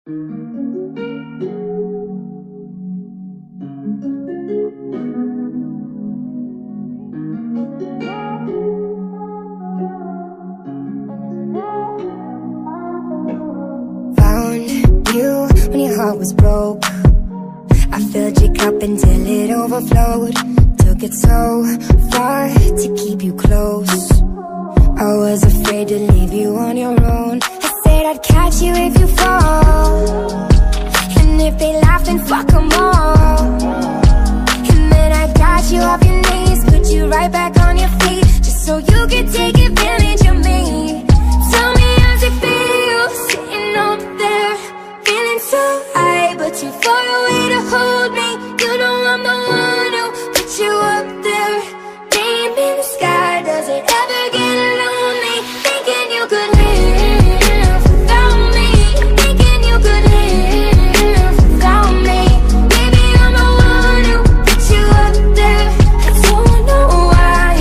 When your heart was broke, I filled your cup until it overflowed. Took it so far to keep you close. I was afraid to leave you on your own. I said I'd catch you if you fall, and if they laugh then fuck them all. And then I got you off your knees, put you right back on your feet, just so you could take advantage of me. Tell me how's it feel, sitting up there, feeling so high, but too far away to hold me. You know I'm the one who put you up there, name in the sky. Does it ever get lonely, thinking you could live without me, thinking you could live without me? Baby, I'm the one who put you up there. I don't know why,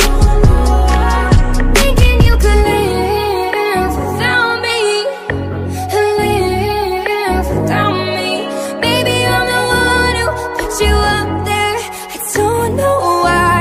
thinking you could live without me, live without me. Baby, I'm the one who put you up there. I don't know why.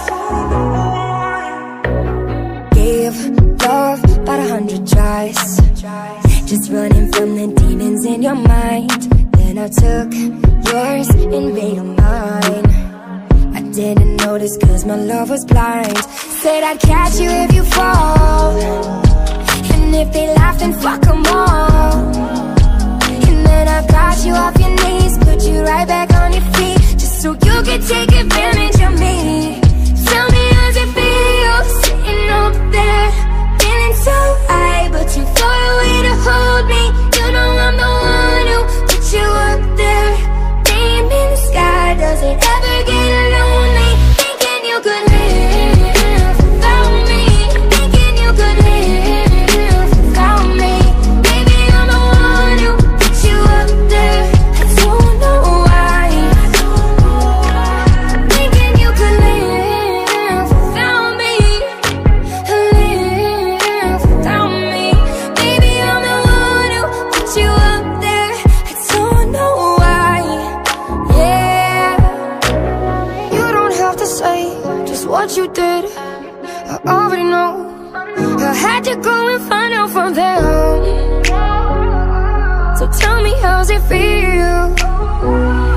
Gave love about 100 tries, just running from the demons in your mind. Then I took yours and made them mine. I didn't notice cause my love was blind. Said I'd catch you if you fall, and if they laugh then fuck them all. And then I got you off your knees, put you right back on your feet, just so you could take advantage of me. Tell me how's it feel, sitting up there, feeling so high, but too far away to hold me. You know I'm the one who put you up there, name in the sky. Does it ever get lonely, thinking you could live without me, thinking you could live without me? Baby, I'm the one who put you up there. I don't know why, thinking you could live without me, live without me. Baby, I'm the one who put you up there. I don't know why. Yeah, you don't have to say just what you did, I already know. I had to go and find out from them. So tell me how's it feel,